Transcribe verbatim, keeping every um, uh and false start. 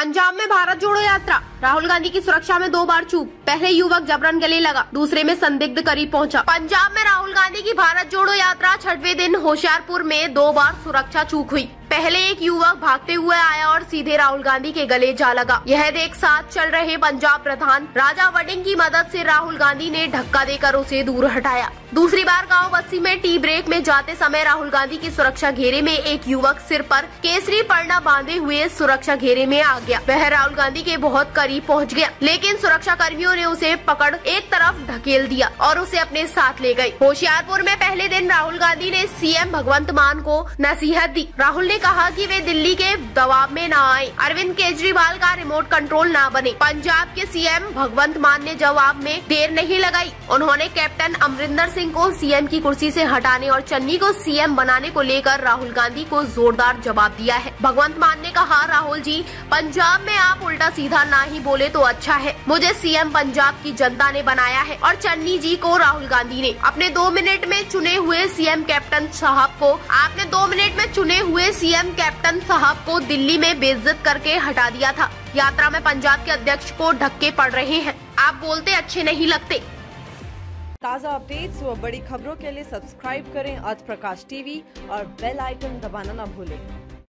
पंजाब में भारत जोड़ो यात्रा, राहुल गांधी की सुरक्षा में दो बार चूक। पहले युवक जबरन गले लगा, दूसरे में संदिग्ध करीब पहुंचा। पंजाब में राहुल गांधी की भारत जोड़ो यात्रा छठवें दिन होशियारपुर में दो बार सुरक्षा चूक हुई। पहले एक युवक भागते हुए आया और सीधे राहुल गांधी के गले जा लगा। यह देख साथ चल रहे पंजाब प्रधान राजा वड़िंग की मदद से राहुल गांधी ने धक्का देकर उसे दूर हटाया। दूसरी बार गांव बस्ती में टी ब्रेक में जाते समय राहुल गांधी की सुरक्षा घेरे में एक युवक सिर पर केसरी पड़ना बांधे हुए सुरक्षा घेरे में आ गया। वह राहुल गांधी के बहुत करीब पहुंच गया, लेकिन सुरक्षा कर्मियों ने उसे पकड़ एक तरफ ढकेल दिया और उसे अपने साथ ले गए। होशियारपुर में पहले दिन राहुल गांधी ने सीएम भगवंत मान को नसीहत दी। राहुल ने कहा कि वे दिल्ली के दबाव में न आए, अरविंद केजरीवाल का रिमोट कंट्रोल न बने। पंजाब के सीएम भगवंत मान ने जवाब में देर नहीं लगाई। उन्होंने कैप्टन अमरिंदर सिंह को सीएम की कुर्सी से हटाने और चन्नी को सीएम बनाने को लेकर राहुल गांधी को जोरदार जवाब दिया है। भगवंत मान ने कहा, राहुल जी, पंजाब में आप उल्टा सीधा ना ही बोले तो अच्छा है। मुझे सीएम पंजाब की जनता ने बनाया है और चन्नी जी को राहुल गांधी ने। अपने दो मिनट में चुने हुए सीएम कैप्टन साहब को आपने दो मिनट में चुने हुए सीएम कैप्टन साहब को दिल्ली में बेइज्जत करके हटा दिया था। यात्रा में पंजाब के अध्यक्ष को धक्के पड़ रहे हैं। आप बोलते अच्छे नहीं लगते। ताज़ा अपडेट्स व बड़ी खबरों के लिए सब्सक्राइब करें आज प्रकाश टीवी और बेल आइकन दबाना न भूलें।